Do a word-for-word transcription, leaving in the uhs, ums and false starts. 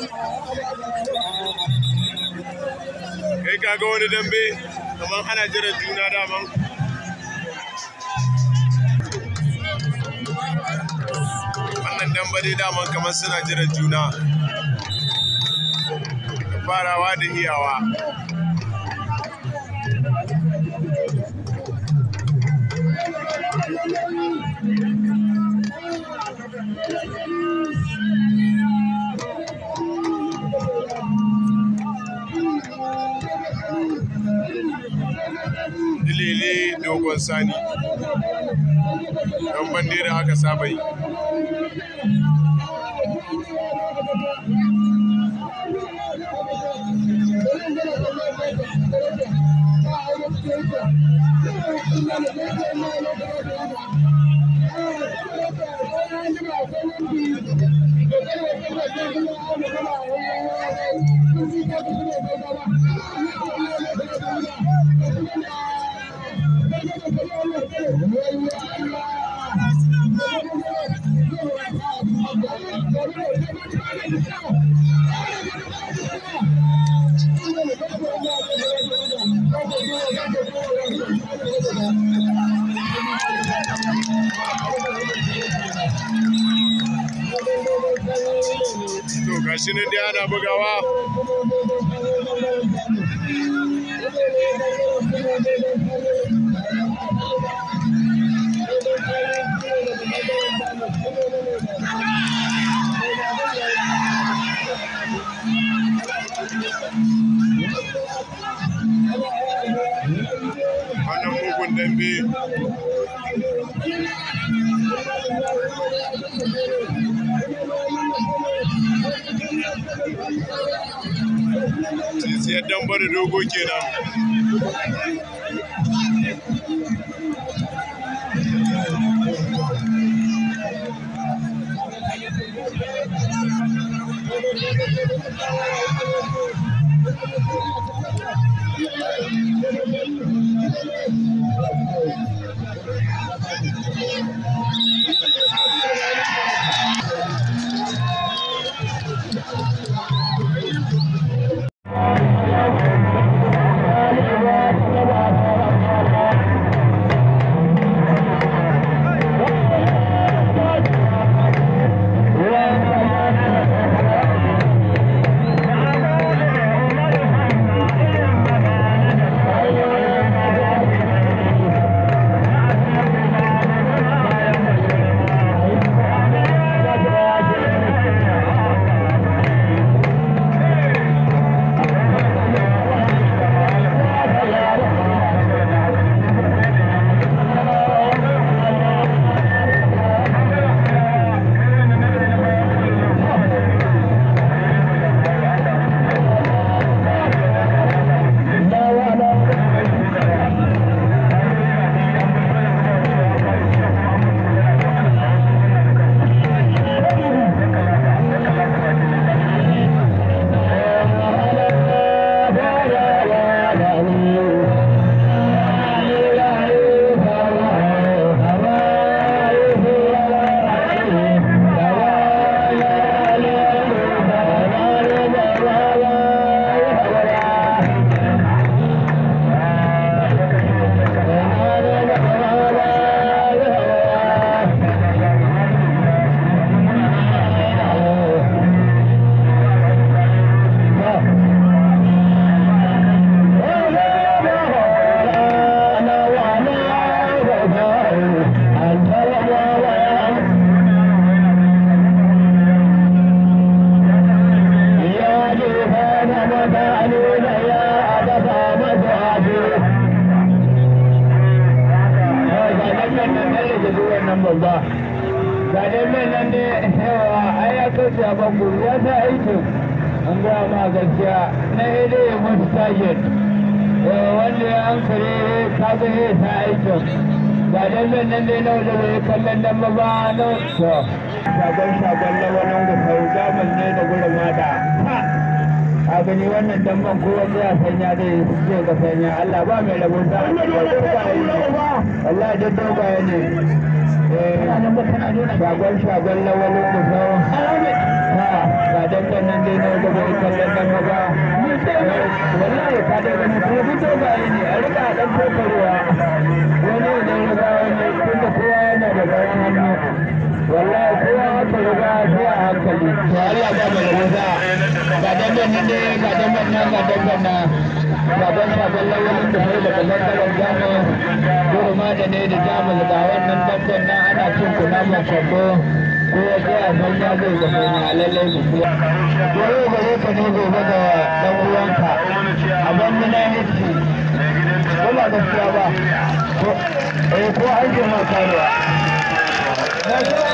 kai kaga wani dambe kamar ana jiran juna daman wannan dambe dai daman kamar suna jiran juna farawa da iyawa Dilili dogon sani don bandera aka saba yi. To gashi nan dai ana bugawa. Wannan mugun dambe. Siyar damba da dogo kenan. wanda ya hankali ka ga ya ta aikin ga dan nan dai nawa da bai kallon dan ba ba no to shagon shagon na wannan gufar gaman ne da gurin mata a gani wannan dan man ko wanda ya sanya zai zai ga sanya Allah ba mai rabota wallahi da dogaye ne eh shagon shagon na wannan gufar ha ga dabban nan dai na wanda bai kallon nan maza wallahi ka dai gani ko fito ga ne a rika dan kokarewa wani idan ya ga wani tunda kowa yana da bayan hannu wallahi kowa aka riga sai a hankali to Allah ba mu maza ga dabban nan dai ga dabban nan ga dabban nan ga dan sabon lawalin da sai daga bangaren jamus gurma da ne da jamus ga wannan dabban nan ana cin kunama kwando ko ya ce a san ya zai ga mai a lallai mu kuwa gobe gare ka ne gobe ga dan uwanka a banni na hici ko ba gaskiya ba ko eh ko an ce ma karuwa